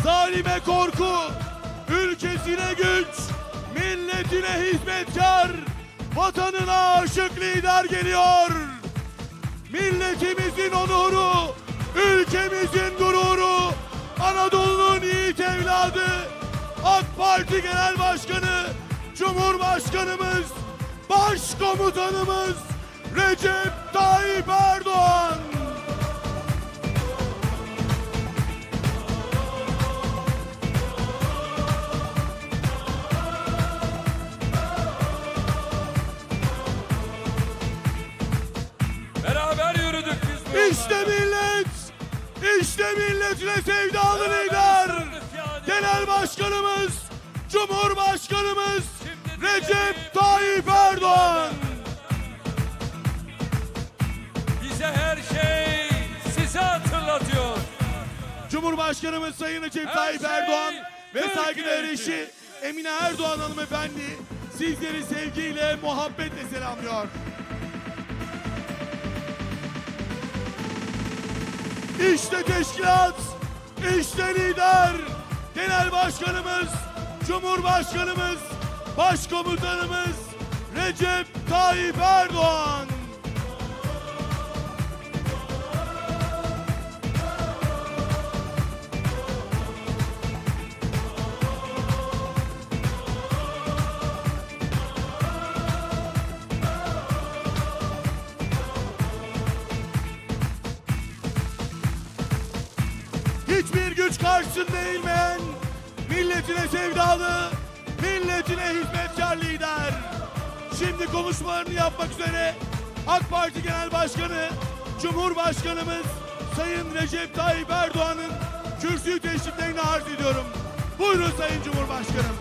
zalime korku, ülkesine güç, milletine hizmetkar, vatanına aşık lider geliyor. Milletimizin onuru, ülkemizin gururu, Anadolu'nun yiğit evladı, AK Parti Genel Başkanı, Cumhurbaşkanımız, Başkomutanımız Recep Tayyip Erdoğan. Beraber yürüdük biz bu İşte millet, işte milletine sevdalı lider, Genel Başkanımız, Cumhurbaşkanımız Recep Tayyip Erdoğan. Bize her şey size hatırlatıyor. Cumhurbaşkanımız Sayın Recep Tayyip Erdoğan ve saygıdeğer eşi Emine Erdoğan hanımefendi sizleri sevgiyle, muhabbetle selamlıyor. İşte teşkilat, işte lider, Genel Başkanımız, Cumhurbaşkanımız, Başkomutanımız Recep Tayyip Erdoğan. Hiçbir güç karşısında eğilmeyen, milletine sevdalı, milletine hizmetkar lider. Şimdi konuşmalarını yapmak üzere AK Parti Genel Başkanı, Cumhurbaşkanımız Sayın Recep Tayyip Erdoğan'ın kürsüyü teşriflerini arz ediyorum. Buyurun Sayın Cumhurbaşkanım.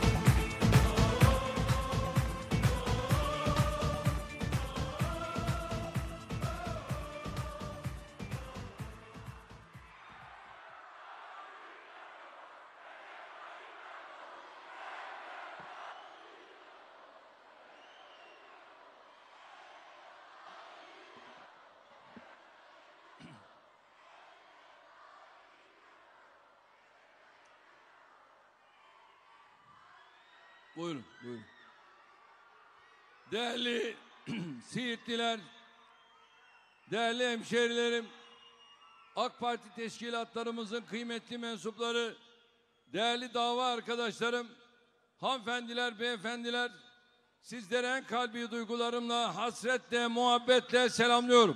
Buyurun, buyurun. Değerli Siirtliler, değerli hemşehrilerim, AK Parti teşkilatlarımızın kıymetli mensupları, değerli dava arkadaşlarım, hanımefendiler, beyefendiler, sizlere en kalbi duygularımla, hasretle, muhabbetle selamlıyorum.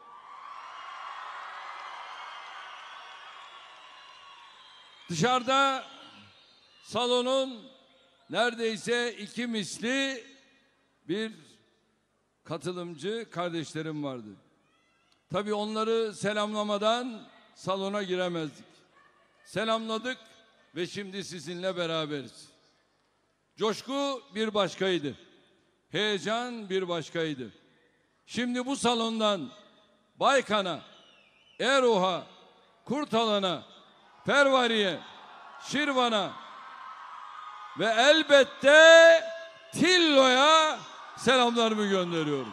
Dışarıda salonun neredeyse iki misli bir katılımcı kardeşlerim vardı. Tabii onları selamlamadan salona giremezdik. Selamladık ve şimdi sizinle beraberiz. Coşku bir başkaydı. Heyecan bir başkaydı. Şimdi bu salondan Baykan'a, Eruh'a, Kurtalan'a, Pervari'ye, Şirvan'a ve elbette Tillo'ya selamlarımı gönderiyorum.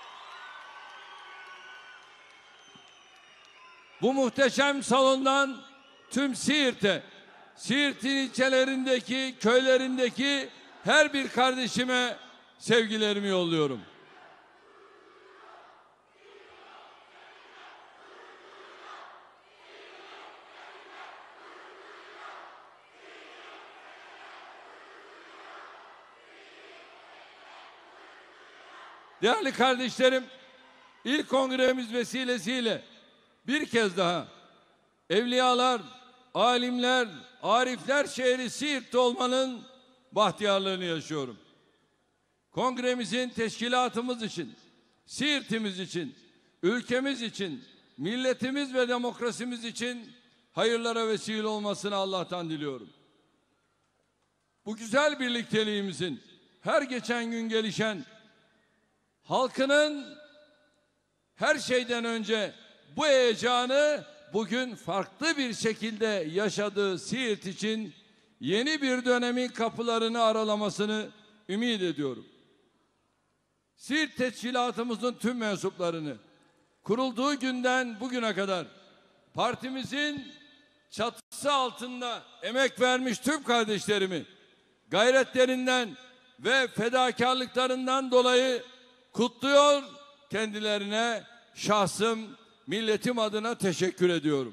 Bu muhteşem salondan tüm Siirt'e, Siirt'in ilçelerindeki, köylerindeki her bir kardeşime sevgilerimi yolluyorum. Değerli kardeşlerim, ilk kongremiz vesilesiyle bir kez daha evliyalar, alimler, arifler şehri Siirt'te olmanın bahtiyarlığını yaşıyorum. Kongremizin teşkilatımız için, Siirt'imiz için, ülkemiz için, milletimiz ve demokrasimiz için hayırlara vesile olmasını Allah'tan diliyorum. Bu güzel birlikteliğimizin her geçen gün gelişen, halkının her şeyden önce bu heyecanı bugün farklı bir şekilde yaşadığı Siirt için yeni bir dönemin kapılarını aralamasını ümit ediyorum. Siirt teşkilatımızın tüm mensuplarını kurulduğu günden bugüne kadar partimizin çatısı altında emek vermiş tüm kardeşlerimi gayretlerinden ve fedakarlıklarından dolayı kutluyor, kendilerine şahsım, milletim adına teşekkür ediyorum.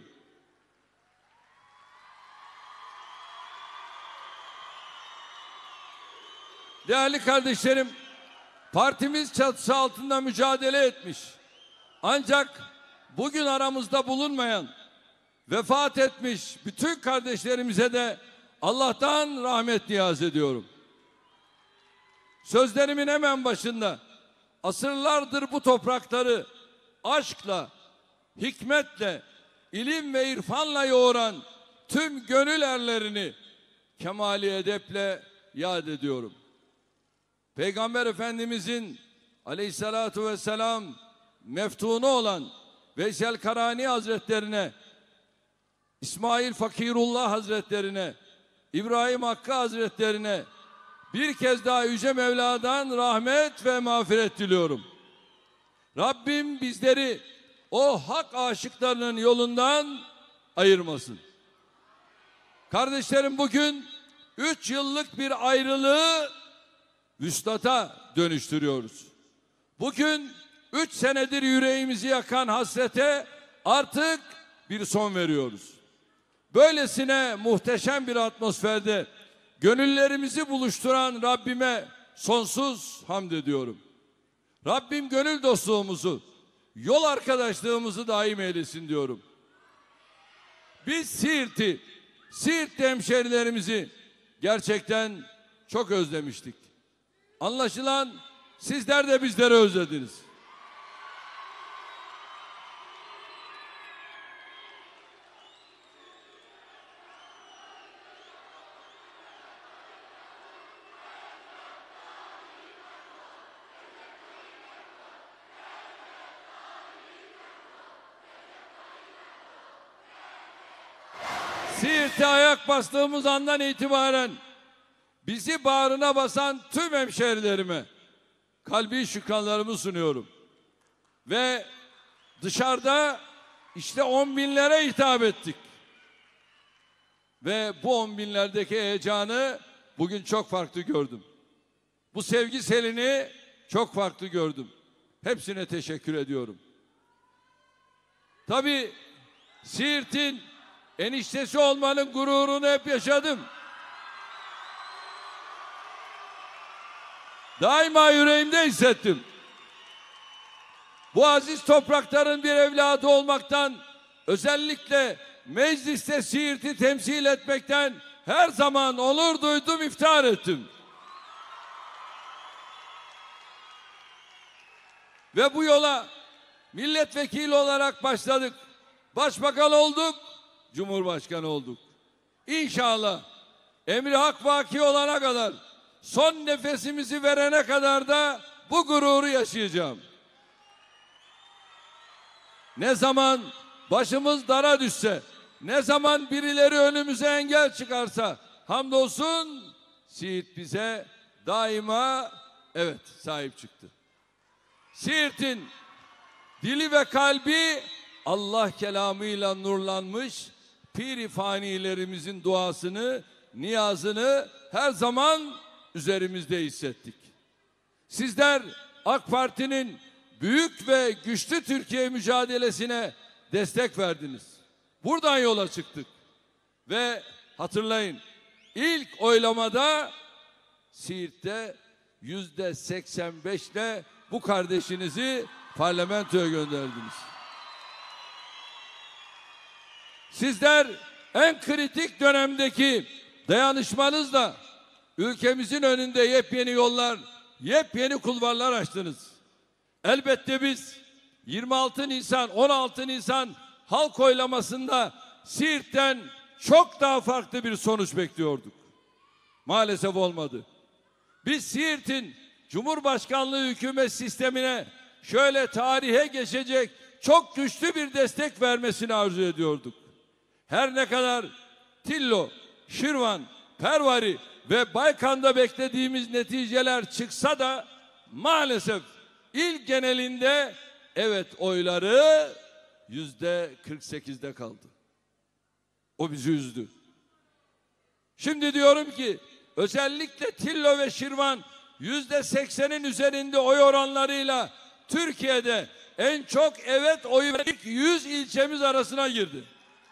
Değerli kardeşlerim, partimiz çatısı altında mücadele etmiş. Ancak bugün aramızda bulunmayan, vefat etmiş bütün kardeşlerimize de Allah'tan rahmet niyaz ediyorum. Sözlerimin hemen başında asırlardır bu toprakları aşkla, hikmetle, ilim ve irfanla yoğuran tüm gönül erlerini kemali edeple yad ediyorum. Peygamber Efendimizin aleyhissalatu vesselam meftunu olan Veysel Karani Hazretlerine, İsmail Fakirullah Hazretlerine, İbrahim Hakkı Hazretlerine bir kez daha Yüce Mevla'dan rahmet ve mağfiret diliyorum. Rabbim bizleri o hak aşıklarının yolundan ayırmasın. Kardeşlerim, bugün 3 yıllık bir ayrılığı vüsnata dönüştürüyoruz. Bugün 3 senedir yüreğimizi yakan hasrete artık bir son veriyoruz. Böylesine muhteşem bir atmosferde gönüllerimizi buluşturan Rabbime sonsuz hamd ediyorum. Rabbim gönül dostluğumuzu, yol arkadaşlığımızı daim eylesin diyorum. Biz Siirt'te hemşerilerimizi gerçekten çok özlemiştik. Anlaşılan sizler de bizleri özlediniz. Siirt'e ayak bastığımız andan itibaren bizi bağrına basan tüm hemşerilerime kalbi şükranlarımı sunuyorum. Ve dışarıda işte 10 binlere hitap ettik. Ve bu 10 binlerdeki heyecanı bugün çok farklı gördüm. Bu sevgi selini çok farklı gördüm. Hepsine teşekkür ediyorum. Tabii Siirt'in eniştesi olmanın gururunu hep yaşadım. Daima yüreğimde hissettim. Bu aziz toprakların bir evladı olmaktan, özellikle mecliste Siirt'i temsil etmekten her zaman onur duydum, iftihar ettim. Ve bu yola milletvekili olarak başladık. Başbakan olduk, Cumhurbaşkanı olduk. İnşallah emri hak vaki olana kadar, son nefesimizi verene kadar da bu gururu yaşayacağım. Ne zaman başımız dara düşse, ne zaman birileri önümüze engel çıkarsa, hamdolsun Siirt bize daima sahip çıktı. Siirt'in dili ve kalbi Allah kelamıyla nurlanmış, pir-i fanilerimizin duasını, niyazını her zaman üzerimizde hissettik. Sizler AK Parti'nin büyük ve güçlü Türkiye mücadelesine destek verdiniz. Buradan yola çıktık. Ve hatırlayın, ilk oylamada Siirt'te %85'le bu kardeşinizi parlamentoya gönderdiniz. Sizler en kritik dönemdeki dayanışmanızla ülkemizin önünde yepyeni yollar, yepyeni kulvarlar açtınız. Elbette biz 26 Nisan, 16 Nisan halk oylamasında Siirt'ten çok daha farklı bir sonuç bekliyorduk. Maalesef olmadı. Biz Siirt'in Cumhurbaşkanlığı hükümet sistemine şöyle tarihe geçecek çok güçlü bir destek vermesini arzu ediyorduk. Her ne kadar Tillo, Şirvan, Pervari ve Baykan'da beklediğimiz neticeler çıksa da maalesef il genelinde oyları %48'de kaldı. O bizi üzdü. Şimdi diyorum ki özellikle Tillo ve Şirvan %80'in üzerinde oy oranlarıyla Türkiye'de en çok evet oyu veren ilk 100 ilçemiz arasına girdi.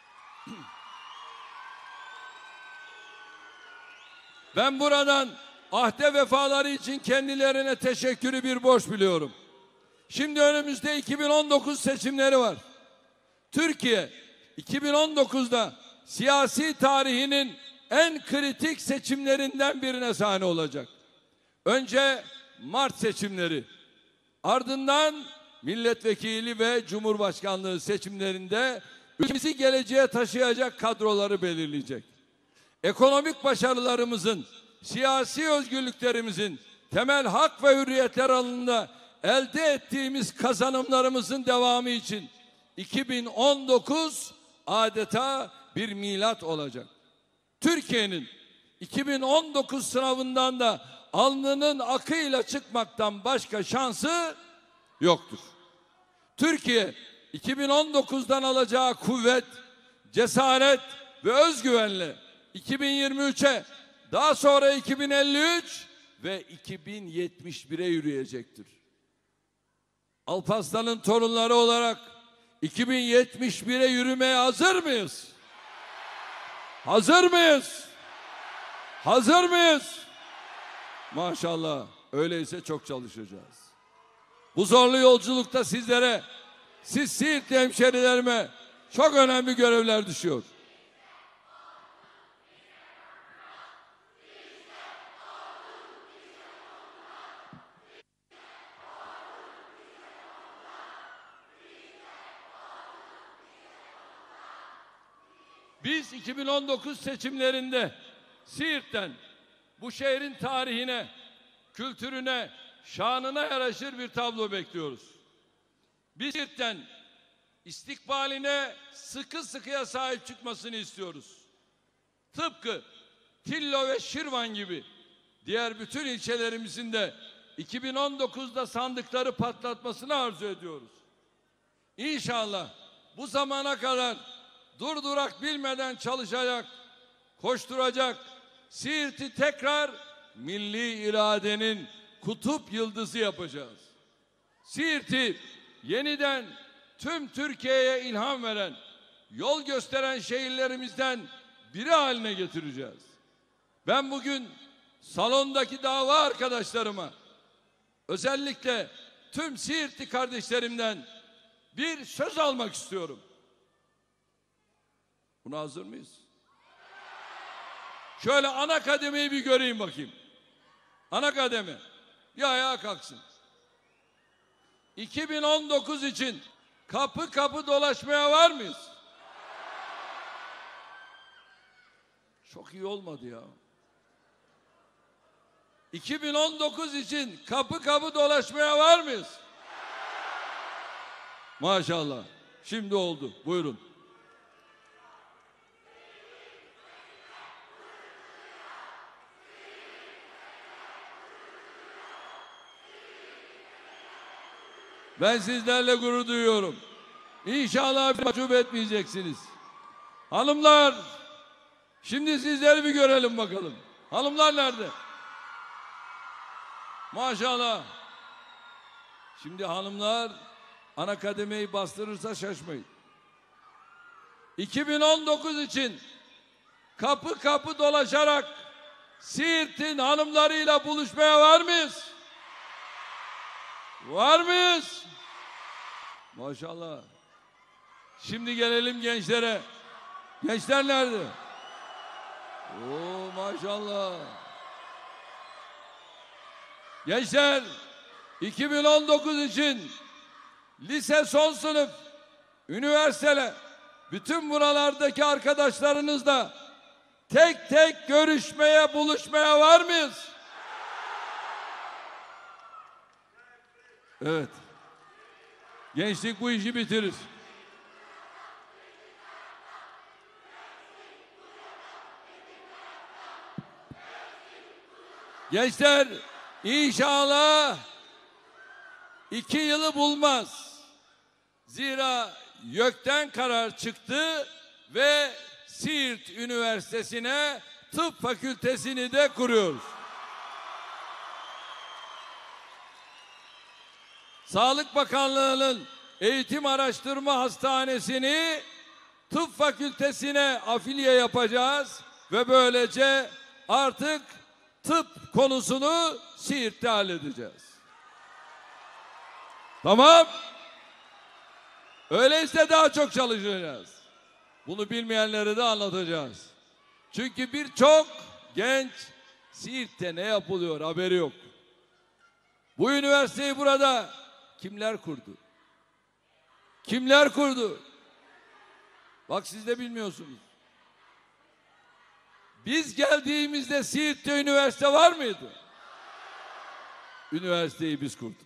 Ben buradan ahde vefaları için kendilerine teşekkürü bir borç biliyorum. Şimdi önümüzde 2019 seçimleri var. Türkiye 2019'da siyasi tarihinin en kritik seçimlerinden birine sahne olacak. Önce Mart seçimleri, ardından milletvekili ve cumhurbaşkanlığı seçimlerinde ülkemizi geleceğe taşıyacak kadroları belirleyecek. Ekonomik başarılarımızın, siyasi özgürlüklerimizin, temel hak ve hürriyetler alanında elde ettiğimiz kazanımlarımızın devamı için 2019 adeta bir milat olacak. Türkiye'nin 2019 sınavından da alnının akıyla çıkmaktan başka şansı yoktur. Türkiye 2019'dan alacağı kuvvet, cesaret ve özgüvenle 2023'e, daha sonra 2053 ve 2071'e yürüyecektir. Alparslan'ın torunları olarak 2071'e yürümeye hazır mıyız? Hazır mıyız? Hazır mıyız? Maşallah. Öyleyse çok çalışacağız. Bu zorlu yolculukta sizlere, siz Siirtli hemşerilerime çok önemli görevler düşüyor. Biz 2019 seçimlerinde Siirt'ten bu şehrin tarihine, kültürüne, şanına yaraşır bir tablo bekliyoruz. Biz Siirt'ten istikbaline sıkı sıkıya sahip çıkmasını istiyoruz. Tıpkı Tillo ve Şirvan gibi diğer bütün ilçelerimizin de 2019'da sandıkları patlatmasını arzu ediyoruz. İnşallah bu zamana kadar durdurak bilmeden çalışacak, koşturacak, Siirt'i tekrar milli iradenin kutup yıldızı yapacağız. Siirt'i yeniden tüm Türkiye'ye ilham veren, yol gösteren şehirlerimizden biri haline getireceğiz. Ben bugün salondaki dava arkadaşlarıma, özellikle tüm Siirtli kardeşlerimden bir söz almak istiyorum. Buna hazır mıyız? Şöyle ana kademeyi bir göreyim bakayım. Ana kademe. Bir ayağa kalksın. 2019 için kapı kapı dolaşmaya var mıyız? Çok iyi olmadı ya. 2019 için kapı kapı dolaşmaya var mıyız? Maşallah. Şimdi oldu. Buyurun. Ben sizlerle gurur duyuyorum. İnşallah mahcup etmeyeceksiniz. Hanımlar, şimdi sizleri bir görelim bakalım. Hanımlar nerede? Maşallah. Şimdi hanımlar ana kademeyi bastırırsa şaşmayın. 2019 için kapı kapı dolaşarak Siirt'in hanımlarıyla buluşmaya var mıyız? Var mıyız? Maşallah. Şimdi gelelim gençlere. Gençler nerede? Oo maşallah. Gençler 2019 için lise son sınıf, üniversitele, bütün buralardaki arkadaşlarınızla tek tek görüşmeye, buluşmaya var mıyız? Evet. Gençlik bu işi bitirir. Gençler inşallah 2 yılı bulmaz. Zira YÖK'ten karar çıktı ve Siirt Üniversitesi'ne tıp fakültesini de kuruyoruz. Sağlık Bakanlığı'nın Eğitim Araştırma Hastanesi'ni tıp fakültesine afiliye yapacağız ve böylece artık tıp konusunu Siirt'te halledeceğiz. Tamam. Öyleyse daha çok çalışacağız. Bunu bilmeyenlere de anlatacağız. Çünkü birçok genç Siirt'te ne yapılıyor haberi yok. Bu üniversiteyi burada kimler kurdu? Kimler kurdu? Bak siz de bilmiyorsunuz. Biz geldiğimizde Siirt'te üniversite var mıydı? Üniversiteyi biz kurduk.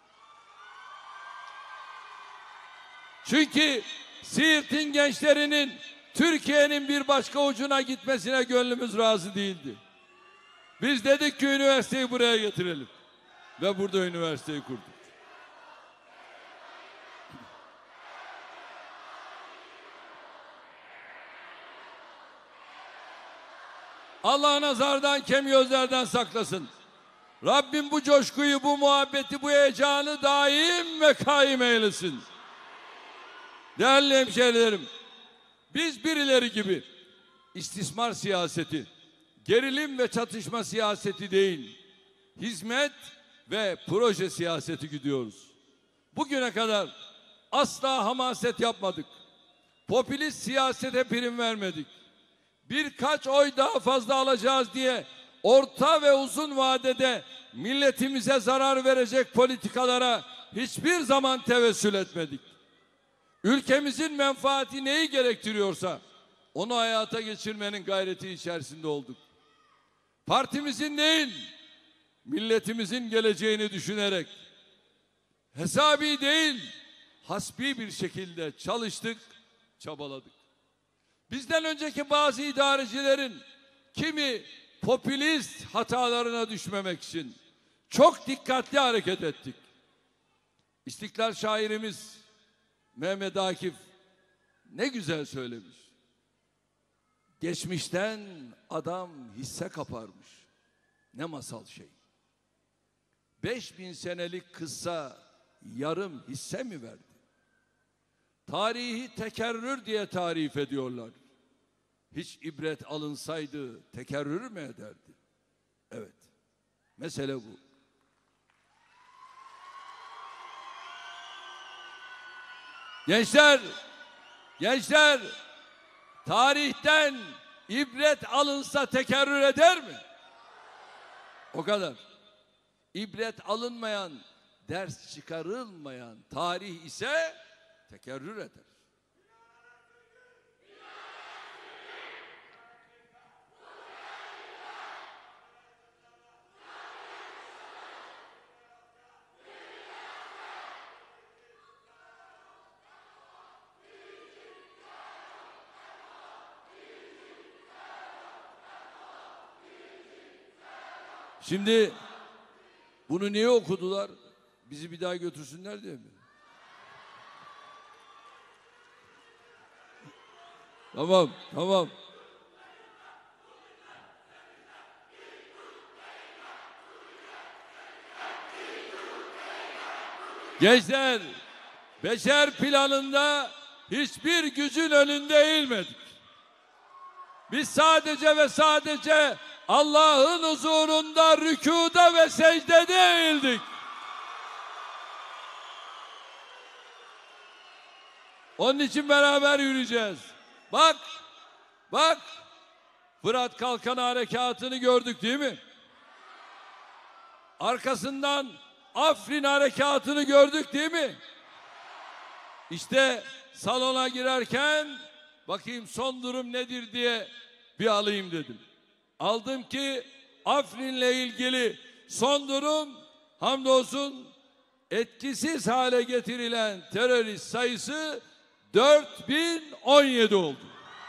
Çünkü Siirt'in gençlerinin Türkiye'nin bir başka ucuna gitmesine gönlümüz razı değildi. Biz dedik ki üniversiteyi buraya getirelim. Ve burada üniversiteyi kurduk. Allah nazardan, kem gözlerden saklasın. Rabbim bu coşkuyu, bu muhabbeti, bu heyecanı daim ve kaim eylesin. Değerli hemşehrilerim, biz birileri gibi istismar siyaseti, gerilim ve çatışma siyaseti değil, hizmet ve proje siyaseti gidiyoruz. Bugüne kadar asla hamaset yapmadık. Popülist siyasete prim vermedik. Birkaç oy daha fazla alacağız diye orta ve uzun vadede milletimize zarar verecek politikalara hiçbir zaman tevessül etmedik. Ülkemizin menfaati neyi gerektiriyorsa onu hayata geçirmenin gayreti içerisinde olduk. Partimizin değil, milletimizin geleceğini düşünerek hesabi değil, hasbi bir şekilde çalıştık, çabaladık. Bizden önceki bazı idarecilerin kimi popülist hatalarına düşmemek için çok dikkatli hareket ettik. İstiklal şairimiz Mehmet Akif ne güzel söylemiş. Geçmişten adam hisse kaparmış. Ne masal şey. 5000 senelik kıssa yarım hisse mi verdi? Tarihi tekerrür diye tarif ediyorlar. Hiç ibret alınsaydı tekerrür mü ederdi? Evet. Mesele bu. Gençler, tarihten ibret alınsa tekerrür eder mi? O kadar. İbret alınmayan, ders çıkarılmayan tarih ise tekerrür eder. Şimdi bunu niye okudular? Bizi bir daha götürsünler diye mi? Tamam. Gençler, beşer planında hiçbir gücün önünde eğilmedik. Biz sadece ve sadece Allah'ın huzurunda rükûda ve secdede eğildik. Onun için beraber yürüyeceğiz. Bak, Fırat Kalkanı Harekatı'nı gördük değil mi? Arkasından Afrin Harekatı'nı gördük değil mi? İşte salona girerken bakayım son durum nedir diye bir alayım dedim. Aldım ki Afrin'le ilgili son durum hamdolsun etkisiz hale getirilen terörist sayısı 4017 oldu.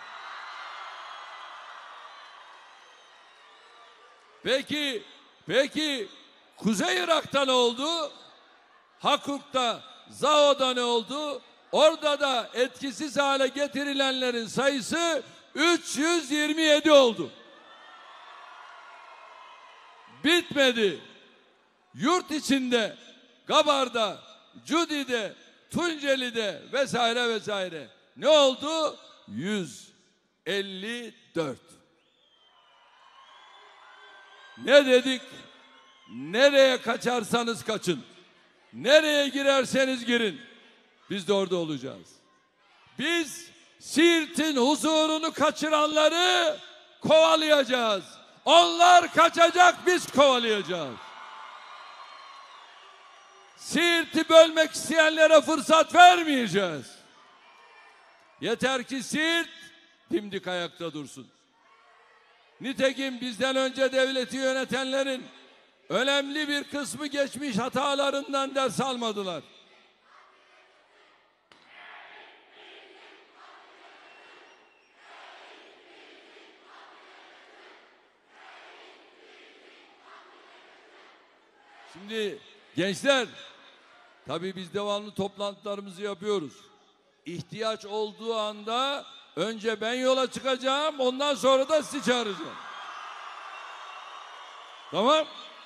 Peki Kuzey Irak'ta ne oldu? Hakuk'ta, Zaho'da ne oldu? Orada da etkisiz hale getirilenlerin sayısı 327 oldu. Bitmedi. Yurt içinde, Gabar'da, Cudi'de, Tunceli'de vesaire vesaire. Ne oldu? 154. Ne dedik? Nereye kaçarsanız kaçın. Nereye girerseniz girin. Biz de orada olacağız. Biz Siirt'in huzurunu kaçıranları kovalayacağız. Onlar kaçacak, biz kovalayacağız. Siirt'i bölmek isteyenlere fırsat vermeyeceğiz. Yeter ki Siirt dimdik ayakta dursun. Nitekim bizden önce devleti yönetenlerin önemli bir kısmı geçmiş hatalarından ders almadılar. Şimdi gençler, tabii biz devamlı toplantılarımızı yapıyoruz. İhtiyaç olduğu anda önce ben yola çıkacağım, ondan sonra da sizi çağıracağım. Tamam?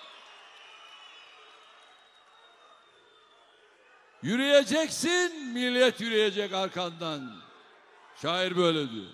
Yürüyeceksin, millet yürüyecek arkandan. Şair böyle diyor.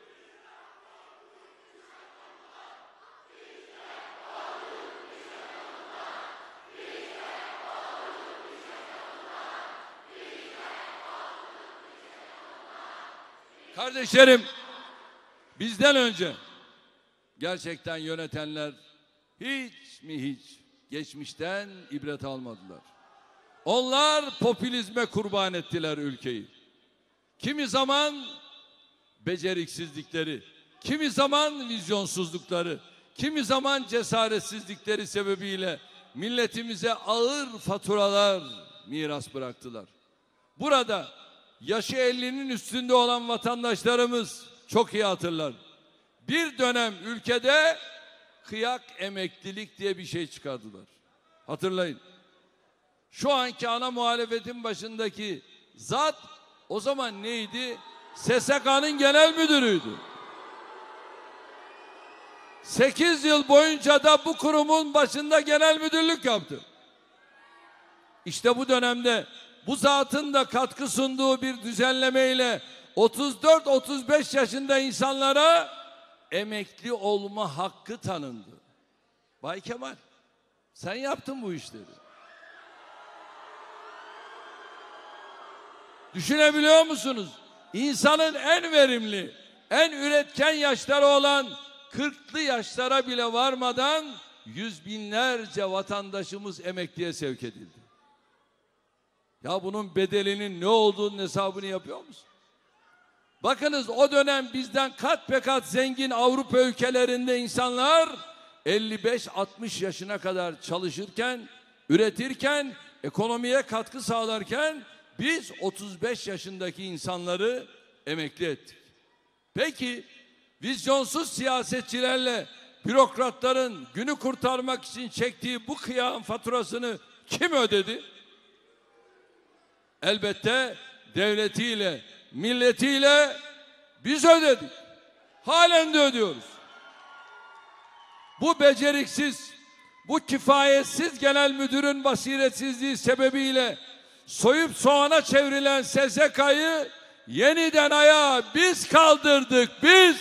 Kardeşlerim, bizden önce gerçekten yönetenler hiç geçmişten ibret almadılar. Onlar popülizme kurban ettiler ülkeyi. Kimi zaman beceriksizlikleri, kimi zaman vizyonsuzlukları, kimi zaman cesaretsizlikleri sebebiyle milletimize ağır faturalar miras bıraktılar. Burada yaşı 50'nin üstünde olan vatandaşlarımız çok iyi hatırlar. Bir dönem ülkede kıyak emeklilik diye bir şey çıkardılar. Hatırlayın. Şu anki ana muhalefetin başındaki zat o zaman neydi? SSK'nın genel müdürüydü. 8 yıl boyunca da bu kurumun başında genel müdürlük yaptı. İşte bu dönemde bu zatın da katkı sunduğu bir düzenlemeyle 34-35 yaşında insanlara emekli olma hakkı tanındı. Bay Kemal, sen yaptın bu işleri. Düşünebiliyor musunuz? İnsanın en verimli, en üretken yaşları olan 40'lı yaşlara bile varmadan yüz binlerce vatandaşımız emekliye sevk edildi. Ya bunun bedelinin ne olduğunun hesabını yapıyor musun? Bakınız, o dönem bizden kat be kat zengin Avrupa ülkelerinde insanlar 55-60 yaşına kadar çalışırken, üretirken, ekonomiye katkı sağlarken biz 35 yaşındaki insanları emekli ettik. Peki vizyonsuz siyasetçilerle bürokratların günü kurtarmak için çektiği bu kıyağın faturasını kim ödedi? Elbette devletiyle, milletiyle biz ödedik. Halen de ödüyoruz. Bu beceriksiz, bu kifayetsiz genel müdürün basiretsizliği sebebiyle soyup soğana çevrilen SSK'yı yeniden ayağa biz kaldırdık, biz.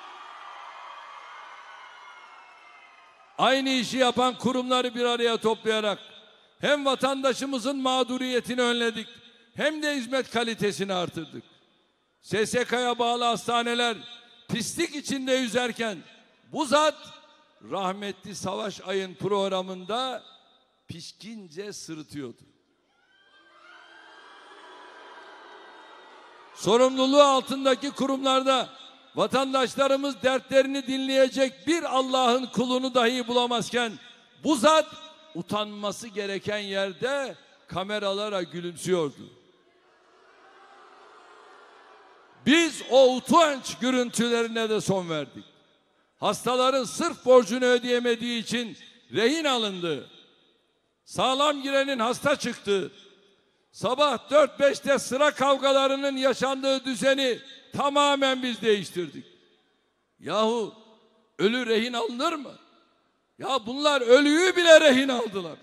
Aynı işi yapan kurumları bir araya toplayarak hem vatandaşımızın mağduriyetini önledik, hem de hizmet kalitesini artırdık. SSK'ya bağlı hastaneler pislik içinde yüzerken bu zat rahmetli Savaş Ay'ın programında pişkince sırıtıyordu. Sorumluluğu altındaki kurumlarda vatandaşlarımız dertlerini dinleyecek bir Allah'ın kulunu dahi bulamazken bu zat utanması gereken yerde kameralara gülümsüyordu. Biz o utanç görüntülerine de son verdik. Hastaların sırf borcunu ödeyemediği için rehin alındı. Sağlam girenin hasta çıktı. Sabah 4-5'te sıra kavgalarının yaşandığı düzeni tamamen biz değiştirdik. Yahu ölü rehin alınır mı? Ya bunlar ölüyü bile rehin aldılar.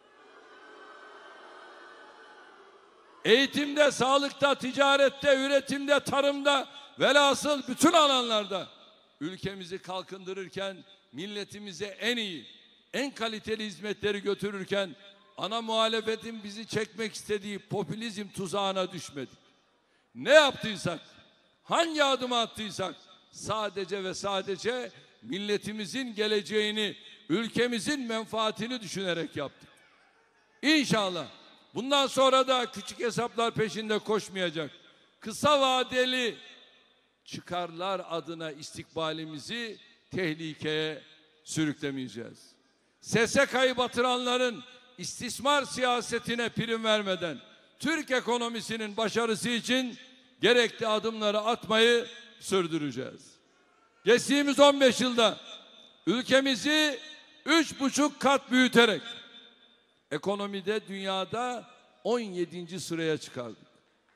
Eğitimde, sağlıkta, ticarette, üretimde, tarımda, velhasıl bütün alanlarda ülkemizi kalkındırırken, milletimize en iyi, en kaliteli hizmetleri götürürken ana muhalefetin bizi çekmek istediği popülizm tuzağına düşmedik. Ne yaptıysak, hangi adımı attıysak sadece ve sadece milletimizin geleceğini, ülkemizin menfaatini düşünerek yaptık. İnşallah bundan sonra da küçük hesaplar peşinde koşmayacak. Kısa vadeli çıkarlar adına istikbalimizi tehlikeye sürüklemeyeceğiz. SSK'yı batıranların istismar siyasetine prim vermeden Türk ekonomisinin başarısı için gerekli adımları atmayı sürdüreceğiz. Geçtiğimiz 15 yılda ülkemizi 3,5 kat büyüterek ekonomide dünyada 17. sıraya çıkardık.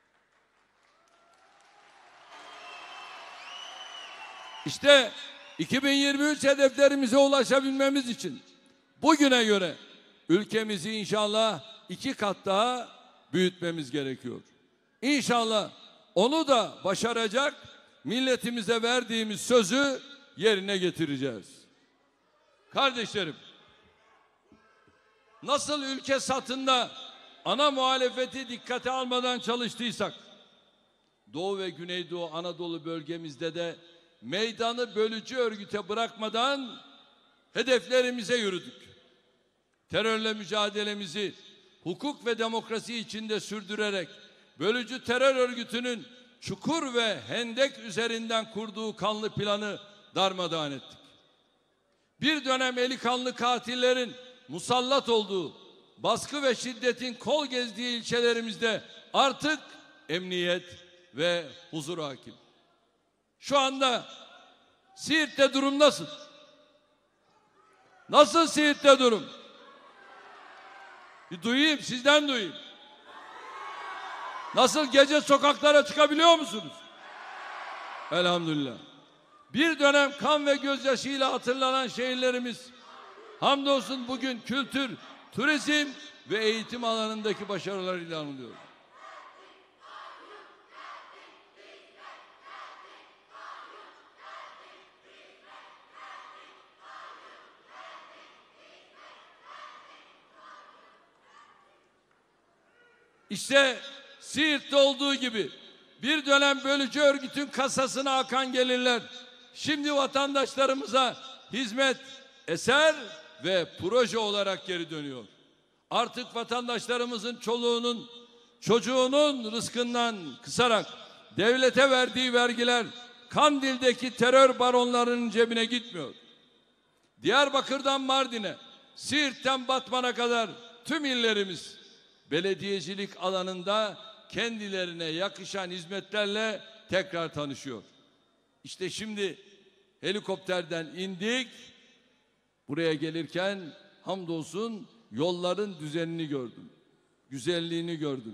İşte 2023 hedeflerimize ulaşabilmemiz için bugüne göre ülkemizi inşallah 2 kat daha büyütmemiz gerekiyor. İnşallah onu da başaracak, milletimize verdiğimiz sözü yerine getireceğiz. Kardeşlerim, nasıl ülke satında ana muhalefeti dikkate almadan çalıştıysak, Doğu ve Güneydoğu Anadolu bölgemizde de meydanı bölücü örgüte bırakmadan hedeflerimize yürüdük. Terörle mücadelemizi hukuk ve demokrasi içinde sürdürerek bölücü terör örgütünün çukur ve hendek üzerinden kurduğu kanlı planı darmadağın ettik. Bir dönem eli kanlı katillerin musallat olduğu, baskı ve şiddetin kol gezdiği ilçelerimizde artık emniyet ve huzur hakim. Şu anda Siirt'te durum nasıl? Nasıl Siirt'te durum? Bir duyayım, sizden duyayım. Nasıl, gece sokaklara çıkabiliyor musunuz? Elhamdülillah. Bir dönem kan ve gözyaşıyla hatırlanan şehirlerimiz hamdolsun bugün kültür, turizm ve eğitim alanındaki başarılarıyla anılıyor. İşte Siirt'te olduğu gibi bir dönem bölücü örgütün kasasına akan gelirler şimdi vatandaşlarımıza hizmet, eser ve proje olarak geri dönüyor. Artık vatandaşlarımızın çoluğunun, çocuğunun rızkından kısarak devlete verdiği vergiler Kandil'deki terör baronlarının cebine gitmiyor. Diyarbakır'dan Mardin'e, Siirt'ten Batman'a kadar tüm illerimiz belediyecilik alanında kendilerine yakışan hizmetlerle tekrar tanışıyor. İşte şimdi helikopterden indik, buraya gelirken hamdolsun yolların düzenini gördüm, güzelliğini gördüm.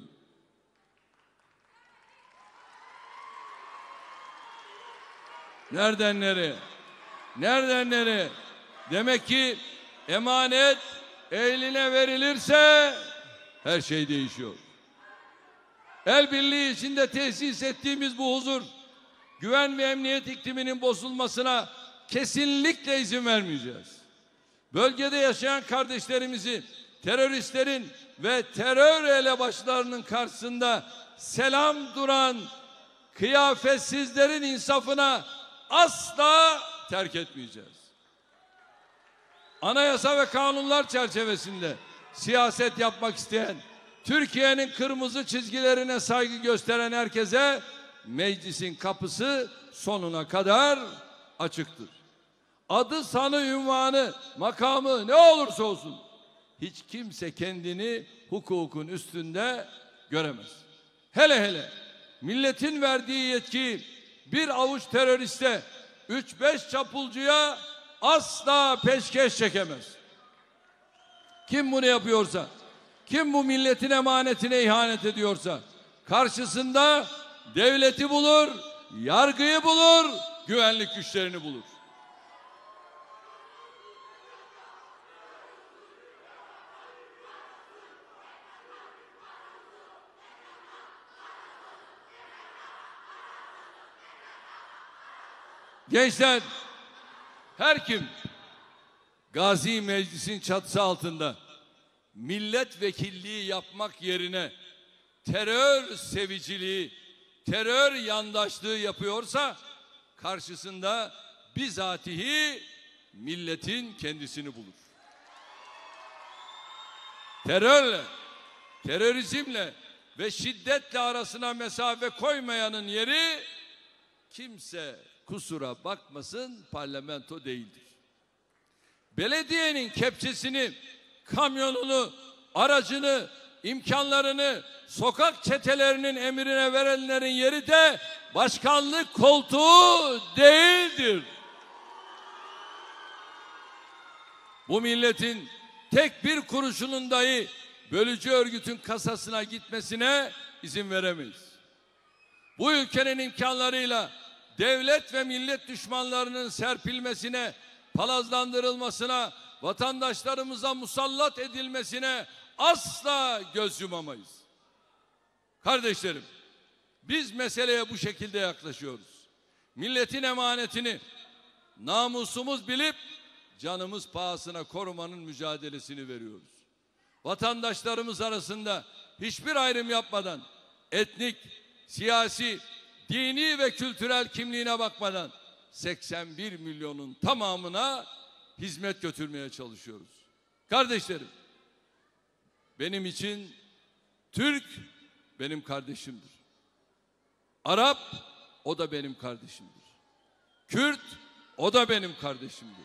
Nereden nereye? Nereden nereye? Demek ki emanet eline verilirse her şey değişiyor. El birliği içinde tesis ettiğimiz bu huzur, güven ve emniyet ikliminin bozulmasına kesinlikle izin vermeyeceğiz. Bölgede yaşayan kardeşlerimizi teröristlerin ve terör elebaşlarının karşısında selam duran kıyafetsizlerin insafına asla terk etmeyeceğiz. Anayasa ve kanunlar çerçevesinde siyaset yapmak isteyen, Türkiye'nin kırmızı çizgilerine saygı gösteren herkese meclisin kapısı sonuna kadar açıktır. Adı, sanı, ünvanı, makamı ne olursa olsun hiç kimse kendini hukukun üstünde göremez. Hele hele milletin verdiği yetkiyi bir avuç teröriste, 3-5 çapulcuya asla peşkeş çekemez. Kim bunu yapıyorsa, kim bu milletin emanetine ihanet ediyorsa karşısında devleti bulur, yargıyı bulur güvenlik güçlerini bulur. Gençler, her kim Gazi Meclis'in çatısı altında milletvekilliği yapmak yerine terör seviciliği, terör yandaşlığı yapıyorsa karşısında bizatihi milletin kendisini bulur. Terörle, terörizmle ve şiddetle arasına mesafe koymayanın yeri, kimse kusura bakmasın, parlamento değildir. Belediyenin kepçesini, kamyonunu, aracını, imkanlarını sokak çetelerinin emrine verenlerin yeri de başkanlık koltuğu değildir. Bu milletin tek bir kuruşunun dahi bölücü örgütün kasasına gitmesine izin veremeyiz. Bu ülkenin imkanlarıyla devlet ve millet düşmanlarının serpilmesine, palazlandırılmasına, vatandaşlarımıza musallat edilmesine asla göz yumamayız. Kardeşlerim, biz meseleye bu şekilde yaklaşıyoruz. Milletin emanetini namusumuz bilip canımız pahasına korumanın mücadelesini veriyoruz. Vatandaşlarımız arasında hiçbir ayrım yapmadan, etnik, siyasi, dini ve kültürel kimliğine bakmadan 81 milyonun tamamına hizmet götürmeye çalışıyoruz. Kardeşlerim, benim için Türk benim kardeşimdir. Arap, o da benim kardeşimdir. Kürt, o da benim kardeşimdir.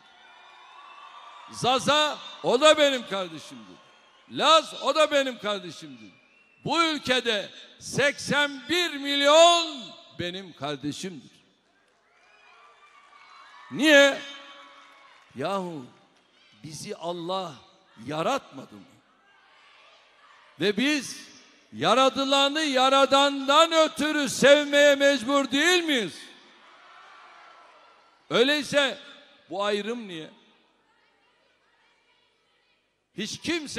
Zaza, o da benim kardeşimdir. Laz, o da benim kardeşimdir. Bu ülkede 81 milyon benim kardeşimdir. Niye? Yahu bizi Allah yaratmadı mı? Ve biz yaradılanı yaradandan ötürü sevmeye mecbur değil miyiz? Öyleyse bu ayrım niye? Hiç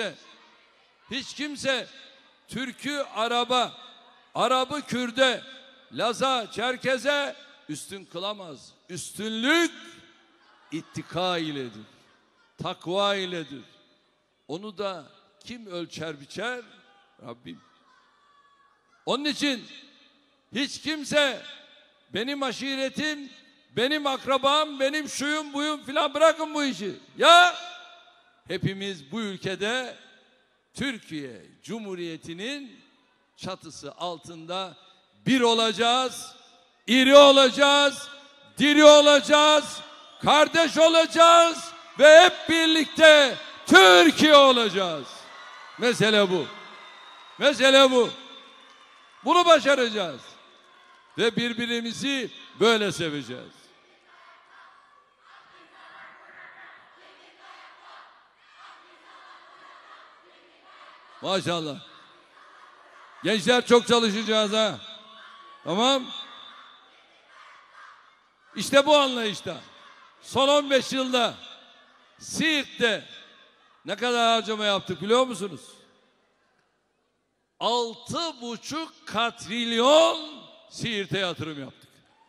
kimse Türk'ü Arap'a, Arap'ı Kürt'e, Laz'a, Çerkez'e üstün kılamaz. Üstünlük ittika iledir, takva iledir. Onu da kim ölçer biçer? Rabbim. Onun için hiç kimse benim aşiretim, benim akrabam, benim şuyum buyum filan, bırakın bu işi. Ya hepimiz bu ülkede Türkiye Cumhuriyeti'nin çatısı altında bir olacağız, iri olacağız, diri olacağız, kardeş olacağız ve hep birlikte Türkiye olacağız. Mesele bu. Mesele bu. Bunu başaracağız. Ve birbirimizi böyle seveceğiz. Maşallah. Gençler çok çalışacağız ha. Tamam. İşte bu anlayışta son 15 yılda Siirt'te ne kadar harcama yaptık biliyor musunuz? 6,5 katrilyon Siirt'e yatırım yaptık.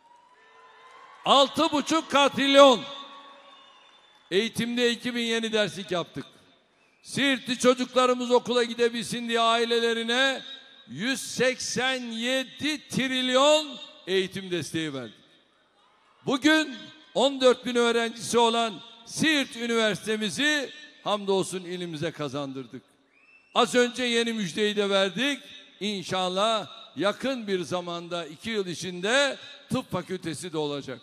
6,5 katrilyon. Eğitimde 2000 yeni derslik yaptık. Siirtli çocuklarımız okula gidebilsin diye ailelerine 187 trilyon eğitim desteği verdik. Bugün 14.000 öğrencisi olan Siirt Üniversitemizi hamdolsun ilimize kazandırdık. Az önce yeni müjdeyi de verdik. İnşallah yakın bir zamanda 2 yıl içinde tıp fakültesi de olacak.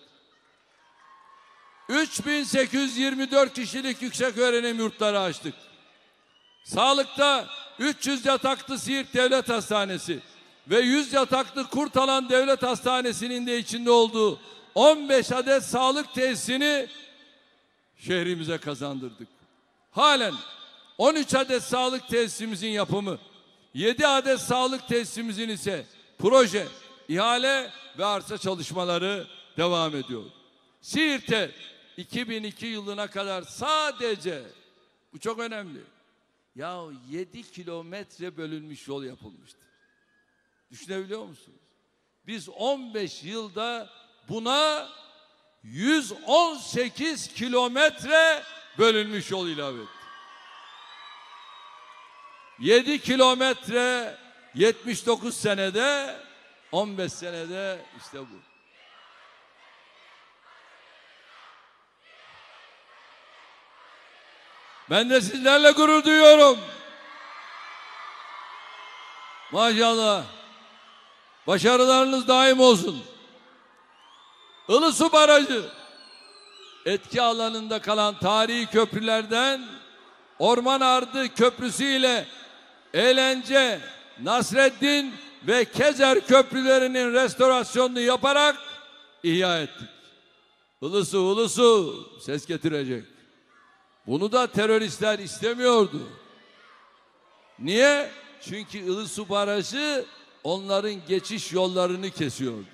3824 kişilik yüksek öğrenim yurtları açtık. Sağlıkta 300 yataklı Siirt Devlet Hastanesi ve 100 yataklı Kurtalan Devlet Hastanesi'nin de içinde olduğu 15 adet sağlık tesisini şehrimize kazandırdık. Halen 13 adet sağlık tesisimizin yapımı, 7 adet sağlık tesisimizin ise proje, ihale ve arsa çalışmaları devam ediyor. Siirt'e 2002 yılına kadar sadece, bu çok önemli, ya 7 kilometre bölünmüş yol yapılmıştı. Düşünebiliyor musunuz? Biz 15 yılda buna 118 kilometre bölünmüş yol ilave ettik. 7 kilometre 79 senede, 15 senede işte bu. Ben de sizlerle gurur duyuyorum. Maşallah. Başarılarınız daim olsun. Ilısu Barajı etki alanında kalan tarihi köprülerden Orman Ardı Köprüsü ile Eğlence, Nasreddin ve Kezer köprülerinin restorasyonunu yaparak ihya ettik. Ilısu ses getirecek. Bunu da teröristler istemiyordu. Niye? Çünkü Ilısu Barajı onların geçiş yollarını kesiyordu.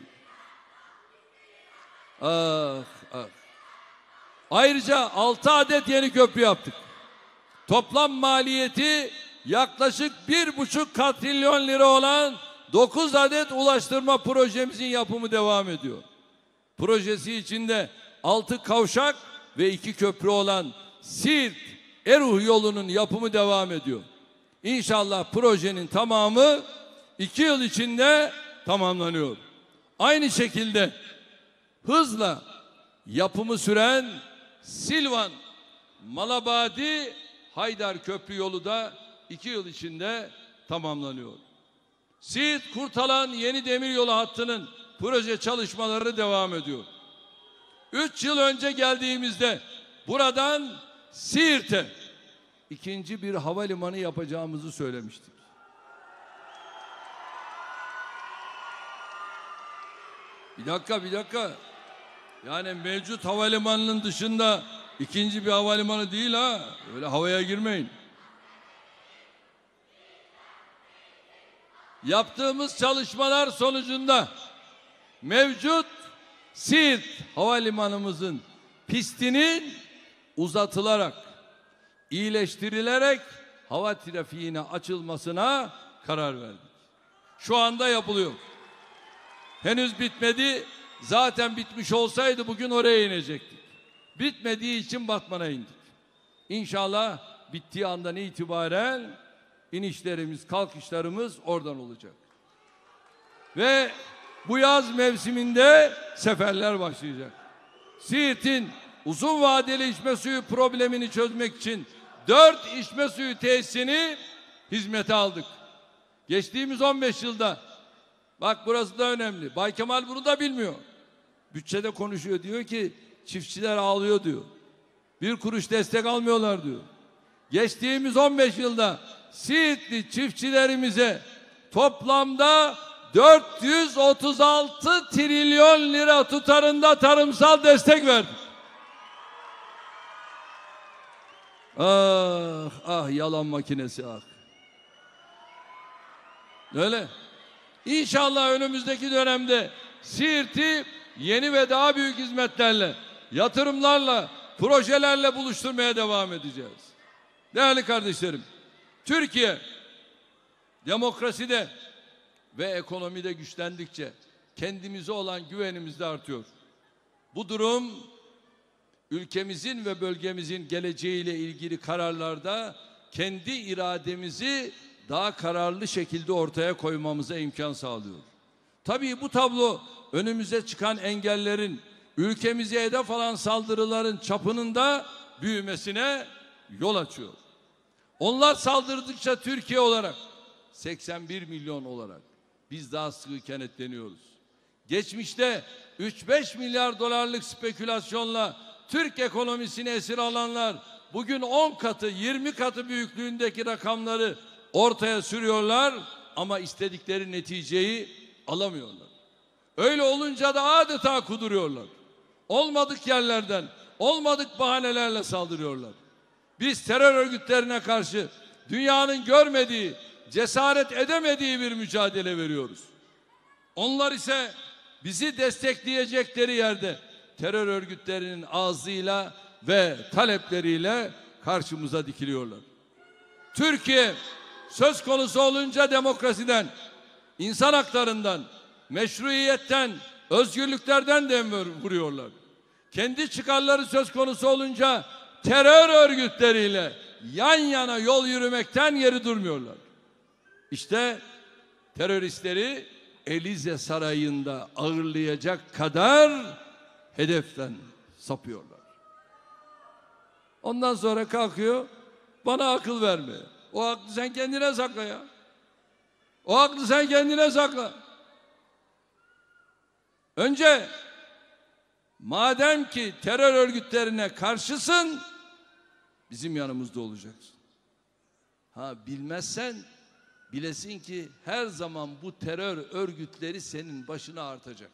Ah. Ayrıca 6 adet yeni köprü yaptık. Toplam maliyeti yaklaşık 1,5 katrilyon lira olan 9 adet ulaştırma projemizin yapımı devam ediyor. Projesi içinde 6 kavşak ve 2 köprü olan Siirt-Eruh yolunun yapımı devam ediyor. İnşallah projenin tamamı 2 yıl içinde tamamlanıyor. Aynı şekilde hızla yapımı süren Silvan, Malabadi, Haydar Köprü yolu da 2 yıl içinde tamamlanıyor. Siirt-Kurtalan yeni demiryolu hattının proje çalışmaları devam ediyor. 3 yıl önce geldiğimizde buradan Siirt'e ikinci bir havalimanı yapacağımızı söylemiştik. Bir dakika. Yani mevcut havalimanının dışında ikinci bir havalimanı değil ha. Öyle havaya girmeyin. Yaptığımız çalışmalar sonucunda mevcut Siirt havalimanımızın pistinin uzatılarak, iyileştirilerek hava trafiğine açılmasına karar verdik. Şu anda yapılıyor. Henüz bitmedi. Zaten bitmiş olsaydı bugün oraya inecektik. Bitmediği için Batman'a indik. İnşallah bittiği andan itibaren inişlerimiz, kalkışlarımız oradan olacak. Ve bu yaz mevsiminde seferler başlayacak. Siirt'in uzun vadeli içme suyu problemini çözmek için 4 içme suyu tesisini hizmete aldık. Geçtiğimiz 15 yılda, bak burası da önemli, Bay Kemal bunu da bilmiyor. Bütçede konuşuyor, diyor ki çiftçiler ağlıyor diyor. 1 kuruş destek almıyorlar diyor. Geçtiğimiz 15 yılda Siirtli çiftçilerimize toplamda 436 trilyon lira tutarında tarımsal destek verdik. Ah yalan makinesi ah. Öyle. İnşallah önümüzdeki dönemde Siirt'i yeni ve daha büyük hizmetlerle, yatırımlarla, projelerle buluşturmaya devam edeceğiz. Değerli kardeşlerim, Türkiye demokraside ve ekonomide güçlendikçe kendimize olan güvenimiz de artıyor. Bu durum ülkemizin ve bölgemizin geleceğiyle ilgili kararlarda kendi irademizi daha kararlı şekilde ortaya koymamıza imkan sağlıyor. Tabii bu tablo önümüze çıkan engellerin, ülkemize hedef alan saldırıların çapının da büyümesine yol açıyor. Onlar saldırdıkça Türkiye olarak 81 milyon olarak biz daha sıkı kenetleniyoruz. Geçmişte 3-5 milyar dolarlık spekülasyonla Türk ekonomisini esir alanlar bugün 10 katı, 20 katı büyüklüğündeki rakamları ortaya sürüyorlar ama istedikleri neticeyi alamıyorlar. Öyle olunca da adeta kuduruyorlar. Olmadık yerlerden, olmadık bahanelerle saldırıyorlar. Biz terör örgütlerine karşı dünyanın görmediği, cesaret edemediği bir mücadele veriyoruz. Onlar ise bizi destekleyecekleri yerde terör örgütlerinin ağzıyla ve talepleriyle karşımıza dikiliyorlar. Türkiye söz konusu olunca demokrasiden, insan haklarından, meşruiyetten, özgürlüklerden dem vuruyorlar. Kendi çıkarları söz konusu olunca terör örgütleriyle yan yana yol yürümekten geri durmuyorlar. İşte teröristleri Elize Sarayı'nda ağırlayacak kadar hedeften sapıyorlar. Ondan sonra kalkıyor bana akıl verme. O aklı sen kendine sakla ya. O aklı sen kendine sakla. Önce madem ki terör örgütlerine karşısın, bizim yanımızda olacaksın. Ha bilmezsen bilesin ki her zaman bu terör örgütleri senin başına artacak.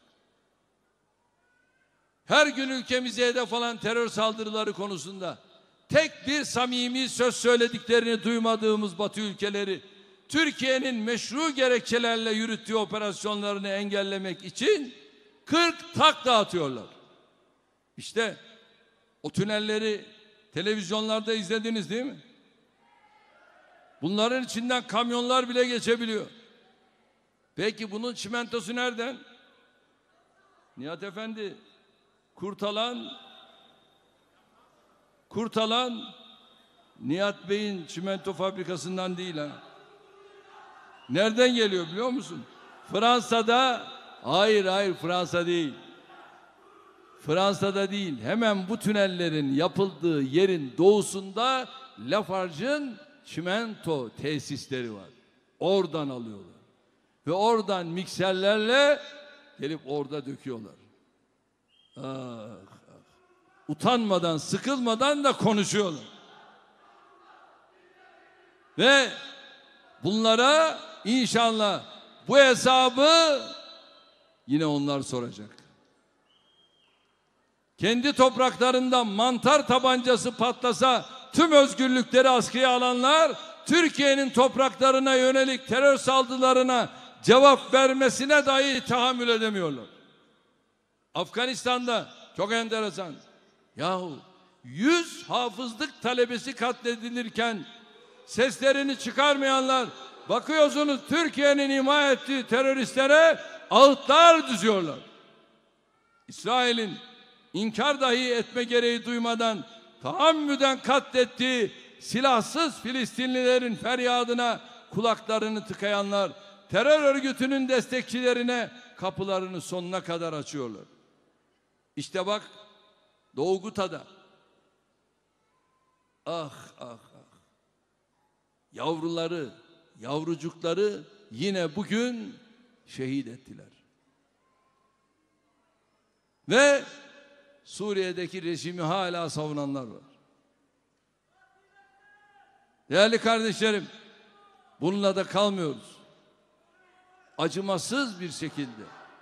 Her gün ülkemize hedef alan terör saldırıları konusunda tek bir samimi söz söylediklerini duymadığımız Batı ülkeleri, Türkiye'nin meşru gerekçelerle yürüttüğü operasyonlarını engellemek için 40 takla atıyorlar. İşte o tünelleri televizyonlarda izlediniz değil mi? Bunların içinden kamyonlar bile geçebiliyor. Peki bunun çimentosu nereden? Nihat Efendi, Kurtalan Nihat Bey'in çimento fabrikasından değil ha. Nereden geliyor biliyor musun? Fransa'da, hayır Fransa değil. Fransa'da değil. Hemen bu tünellerin yapıldığı yerin doğusunda Lafarge'ın çimento tesisleri var. Oradan alıyorlar. Ve oradan mikserlerle gelip orada döküyorlar. Utanmadan, sıkılmadan da konuşuyorlar. Ve bunlara inşallah bu hesabı yine onlar soracak. Kendi topraklarında mantar tabancası patlasa tüm özgürlükleri askıya alanlar Türkiye'nin topraklarına yönelik terör saldırılarına cevap vermesine dahi tahammül edemiyorlar. Afganistan'da çok enteresan. Yahu 100 hafızlık talebesi katledilirken seslerini çıkarmayanlar bakıyorsunuz Türkiye'nin ima ettiği teröristlere ağıtlar düzüyorlar. İsrail'in inkar dahi etme gereği duymadan tahammüden katlettiği silahsız Filistinlilerin feryadına kulaklarını tıkayanlar terör örgütünün destekçilerine kapılarını sonuna kadar açıyorlar. İşte bak Doğu Guta'da yavrucukları yine bugün şehit ettiler. Ve Suriye'deki rejimi hala savunanlar var. Değerli kardeşlerim, bununla da kalmıyoruz. Acımasız bir şekilde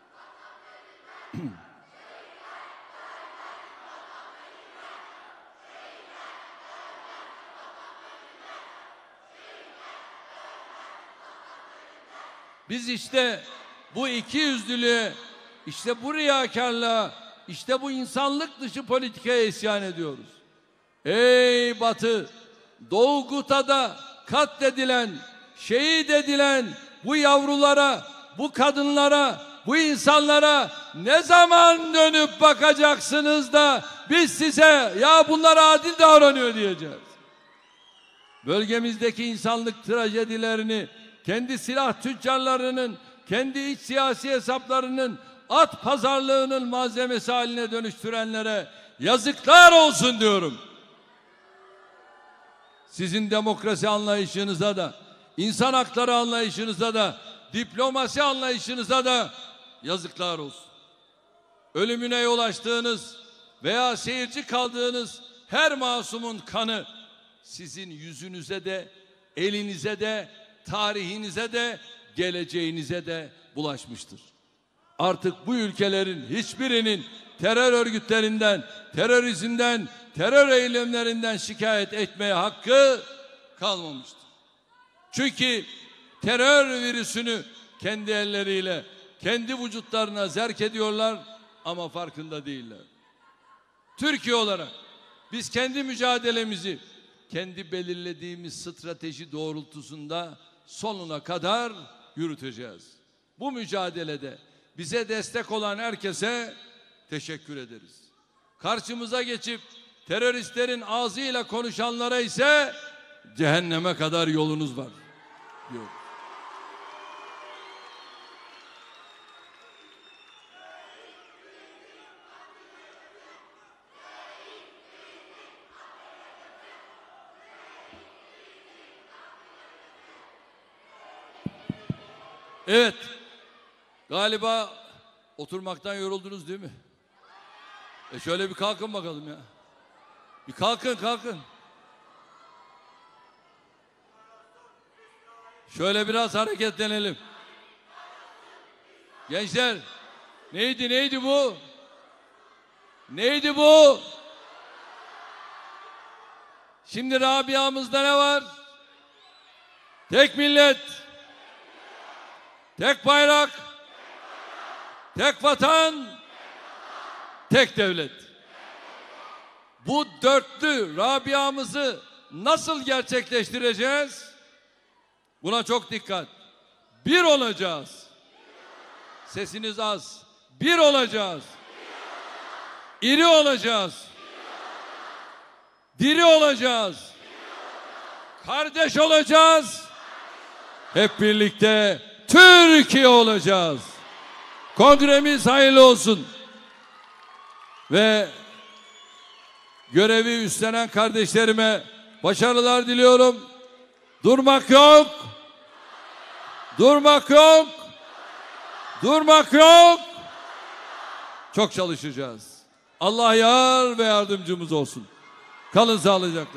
biz işte bu ikiyüzlülüğe, işte bu riyakarlığa, işte bu insanlık dışı politikaya isyan ediyoruz. Ey Batı, Doğu Guta'da katledilen, şehit edilen bu yavrulara, bu kadınlara, bu insanlara ne zaman dönüp bakacaksınız da biz size ya bunlar adil davranıyor diyeceğiz. Bölgemizdeki insanlık trajedilerini kendi silah tüccarlarının, kendi iç siyasi hesaplarının, at pazarlığının malzemesi haline dönüştürenlere yazıklar olsun diyorum. Sizin demokrasi anlayışınıza da, insan hakları anlayışınıza da, diplomasi anlayışınıza da yazıklar olsun. Ölümüne yol açtığınız veya seyirci kaldığınız her masumun kanı sizin yüzünüze de, elinize de, tarihinize de, geleceğinize de bulaşmıştır. Artık bu ülkelerin hiçbirinin terör örgütlerinden, terörizmden, terör eylemlerinden şikayet etmeye hakkı kalmamıştır. Çünkü terör virüsünü kendi elleriyle, kendi vücutlarına zerk ediyorlar ama farkında değiller. Türkiye olarak biz kendi mücadelemizi, kendi belirlediğimiz strateji doğrultusunda sonuna kadar yürüteceğiz. Bu mücadelede bize destek olan herkese teşekkür ederiz. Karşımıza geçip teröristlerin ağzıyla konuşanlara ise cehenneme kadar yolunuz var diyor. Evet, galiba oturmaktan yoruldunuz değil mi? Şöyle bir kalkın bakalım ya. Bir kalkın, kalkın. Şöyle biraz hareketlenelim. Gençler, neydi bu? Neydi bu? Şimdi Rabia'mızda ne var? Tek millet, tek bayrak, tek vatan, tek devlet. Bu dörtlü Rabia'mızı nasıl gerçekleştireceğiz? Buna çok dikkat. Bir olacağız. Sesiniz az. Bir olacağız. İri olacağız. Diri olacağız. Kardeş olacağız. Hep birlikte Türkiye olacağız. Kongremiz hayırlı olsun. Ve görevi üstlenen kardeşlerime başarılar diliyorum. Durmak yok. Durmak yok. Durmak yok. Çok çalışacağız. Allah yar ve yardımcımız olsun. Kalın sağlıcakla.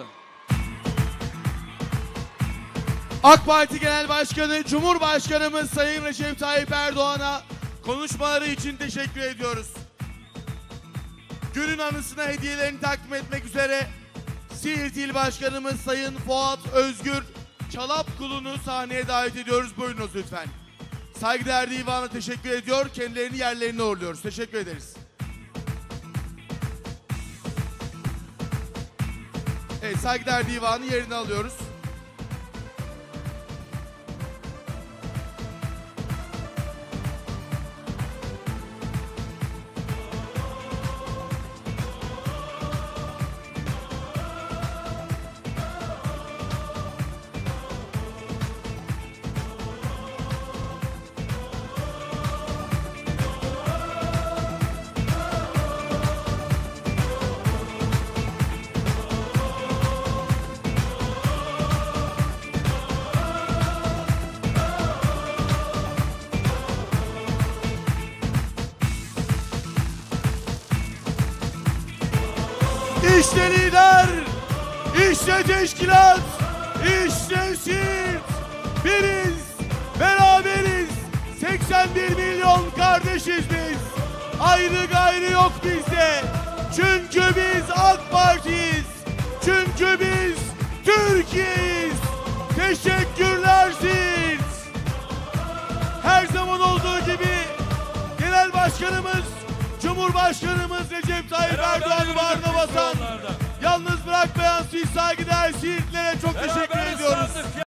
AK Parti Genel Başkanı, Cumhurbaşkanımız Sayın Recep Tayyip Erdoğan'a konuşmaları için teşekkür ediyoruz. Günün anısına hediyelerini takdim etmek üzere Siirt İl Başkanımız Sayın Fuat Özgür Çalapkulu'nu sahneye davet ediyoruz. Buyurunuz lütfen. Saygıdeğer Divan'a teşekkür ediyor. Kendilerini yerlerine uğurluyoruz. Teşekkür ederiz. Evet, Saygıdeğer Divan'ı yerine alıyoruz. İşte lider, işte teşkilat, işte Siirt. Biriz, beraberiz, 81 milyon kardeşiz biz. Ayrı gayrı yok bizde. Çünkü biz AK Parti'yiz. Çünkü biz Türkiye'yiz. Teşekkürler Siirt. Her zaman olduğu gibi Genel Başkanımız, Cumhurbaşkanımız Recep Tayyip Erdoğan'ı bağrına basan, yalnız bırakmayan siz saygıdeğer Siirtlilere çok teşekkür ediyoruz.